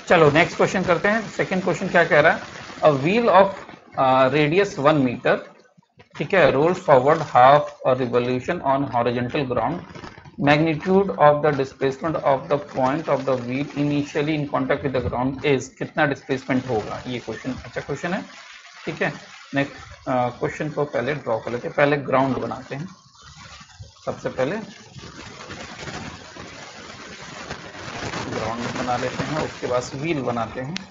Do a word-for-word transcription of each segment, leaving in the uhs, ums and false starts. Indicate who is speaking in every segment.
Speaker 1: चलो next question करते हैं। सेकंड क्वेश्चन क्या कह रहा है, a wheel of radius one metre, ठीक है, rolls forward half a revolution on horizontal ground, magnitude of the displacement of the point of the wheel initially in contact with the ground is, कितना displacement होगा, ये question अच्छा question है, ठीक है। Next question को पहले ड्रॉ कर लेते हैं, पहले ग्राउंड बनाते हैं। सबसे पहले ग्राउंड बना लेते हैं, उसके बाद व्हील बनाते हैं।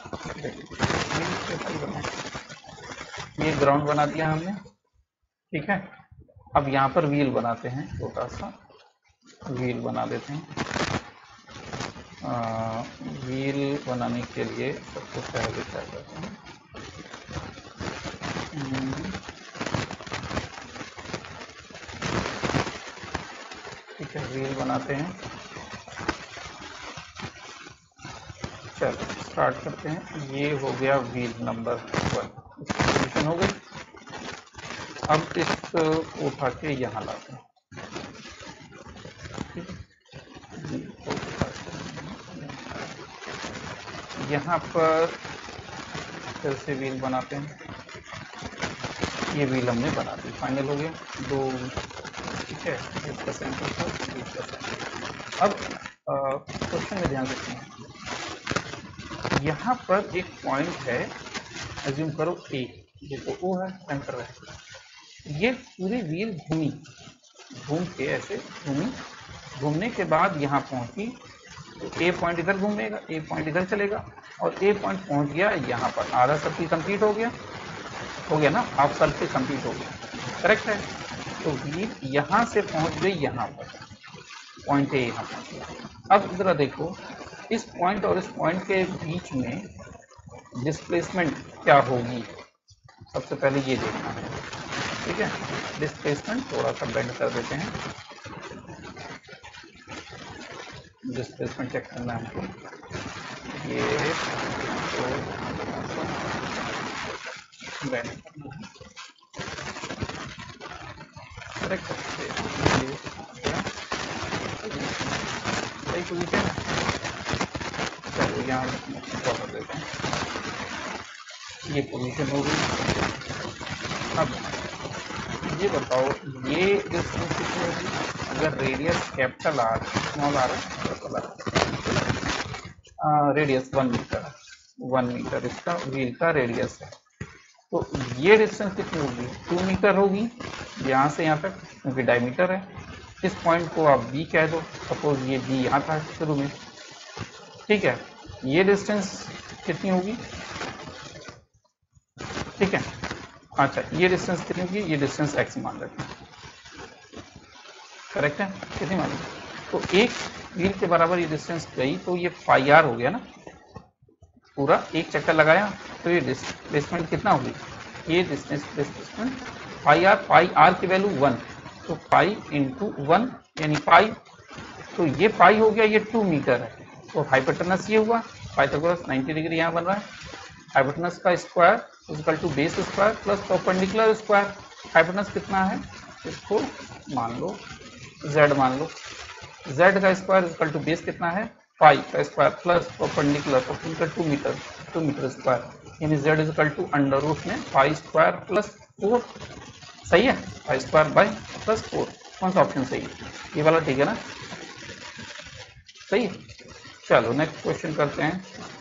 Speaker 1: ये ग्राउंड बना दिया हमने, ठीक है। अब यहाँ पर व्हील बनाते हैं, छोटा सा व्हील बना देते हैं। आ, व्हील बनाने के लिए सबसे पहले क्या करते हैं, ठीक है, व्हील बनाते हैं। चलो स्टार्ट करते हैं। ये हो गया व्हील नंबर वन, इसकी पोजीशन हो गई। अब इसको उठा के यहाँ लाते हैं, ठीक है, यहाँ पर फिर से व्हील बनाते हैं। ये व्हील हमने बना दी, फाइनल हो गया दो, ठीक है, इसका सेंटर था, इसका सेंटर। अब क्वेश्चन में ध्यान रखना, यहाँ पर एक पॉइंट है, एज्यूम करो ए, ये तो ओ है, सेंटर है। ये पूरी व्हील घूमी, घूम के ऐसे घूमी, घूमने के बाद यहाँ पहुंची, तो ए पॉइंट इधर घूमेगा, ए पॉइंट इधर चलेगा, और ए पॉइंट पहुंच गया यहाँ पर। आधा सर्किल कंप्लीट हो गया, हो गया ना, हाफ सर्किल कंप्लीट हो गया, करेक्ट है। तो व्हील यहाँ से पहुंच गई यहाँ पर, पॉइंट ए यहाँ पहुंच गया। अब जरा देखो, इस पॉइंट और इस पॉइंट के बीच में डिस्प्लेसमेंट क्या होगी, सबसे पहले ये देखना है, ठीक है। डिस्प्लेसमेंट थोड़ा सा बेंड कर देते हैं, डिस्प्लेसमेंट चेक करना है हमको। ये तो बेंड करना है, करेक्ट, सही पोजीशन है। चलो यहाँ कर देते हैं, ये पोजीशन हो गई। अब ये बताओ, ये डिस्टेंस कितनी होगी, अगर radius capital R, small R, capital R, radius one metre, one metre इसका व्हील का रेडियस है, तो ये डिस्टेंस कितनी होगी, टू मीटर होगी यहाँ से यहाँ तक, क्योंकि डायमीटर है। इस पॉइंट को आप बी कह दो, सपोज ये बी यहाँ था शुरू में, ठीक है। ये डिस्टेंस कितनी होगी, ठीक है, अच्छा ये डिस्टेंस कितनी होगी, ये डिस्टेंस एक्स मान लेते हैं, करेक्ट है, कितनी मान लेते, तो एक व्हील के बराबर ये डिस्टेंस गई, तो ये फाई आर हो गया ना, पूरा एक चक्कर लगाया, तो ये डिस्प्लेसमेंट कितना होगी, ये distance displacement phi R, phi R की वैल्यू वन, तो पाई इंटू वन यानी पाई, तो ये पाई हो गया, ये टू मीटर है, तो हाइपोटेनस ये हुआ, पाइथागोरस नाइंटी डिग्री यहाँ बन रहा है, हाइपोटेनस का square equal to base square plus perpendicular square. Hypotenuse कितना है, इसको मान लो z मान लो, z का स्क्वायर इक्वल टू बेस कितना है, पाई का square plus perpendicular, perpendicular two metre, two metre square, यानी z equal to under root में पाई स्क्वायर प्लस फोर, सही है, pi square by plus four, कौन सा ऑप्शन सही है, ये वाला ठीक है ना, सही है। चलो नेक्स्ट क्वेश्चन करते हैं।